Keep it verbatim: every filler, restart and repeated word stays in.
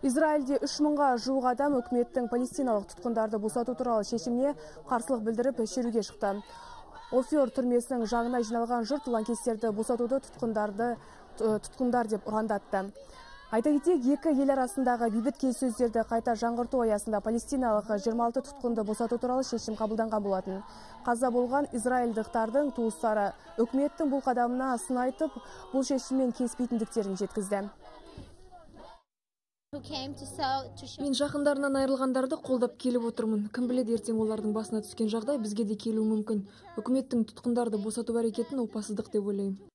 Израильде үш мыңға жуық адам өкіметтің палестиналық тұтқындарды босату туралы шешіміне қарсылық білдіріп шеруге шықты. Офиор түрмесінің жағына жиналған жұрт лаңкестерді босатуды тұтқындарды тұтқындар деп ұрандатты. Айта кетейік, екі ел арасындағы бейбіт келіссөздерді қайта жаңғырту аясында палестиналық жиырма алты тұтқынды босату туралы шешім қабылданған болатын. Қаза болған израильдықтардың туыстары үкіметтің бұл қадамына сын айтып, бұл шешіммен келіспейтіндіктерін жеткізді. Мен жақындарынан айырылғандарды қолдап келіп отырмын. Кім біледі, ертең олардың басына түскен жағдай бізге де келуі мүмкін. Үкіметтің тұтқындарды босату әрекетін опасыздық деп ойлаймын.